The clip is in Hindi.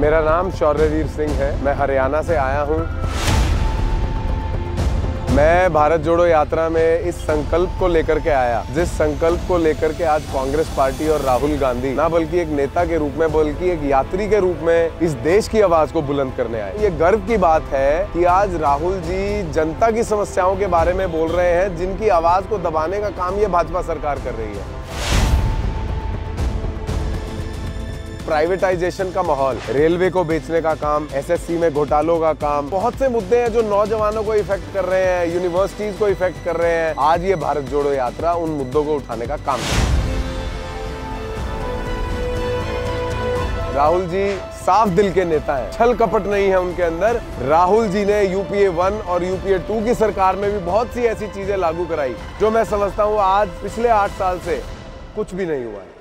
मेरा नाम शौर्यवीर सिंह है। मैं हरियाणा से आया हूँ। मैं भारत जोड़ो यात्रा में इस संकल्प को लेकर के आया, जिस संकल्प को लेकर के आज कांग्रेस पार्टी और राहुल गांधी ना बल्कि एक नेता के रूप में बल्कि एक यात्री के रूप में इस देश की आवाज को बुलंद करने आए। ये गर्व की बात है कि आज राहुल जी जनता की समस्याओं के बारे में बोल रहे हैं, जिनकी आवाज को दबाने का काम ये भाजपा सरकार कर रही है। प्राइवेटाइजेशन का माहौल, रेलवे को बेचने का काम, एसएससी में घोटालों का काम, बहुत से मुद्दे हैं जो नौजवानों को इफेक्ट कर रहे हैं, यूनिवर्सिटीज को इफेक्ट कर रहे हैं। आज ये भारत जोड़ो यात्रा उन मुद्दों को उठाने का काम कर रही है। राहुल जी साफ दिल के नेता हैं, छल कपट नहीं है उनके अंदर। राहुल जी ने यूपीए 1 और यूपीए 2 की सरकार में भी बहुत सी ऐसी चीजें लागू कराई जो मैं समझता हूँ आज पिछले 8 साल से कुछ भी नहीं हुआ है।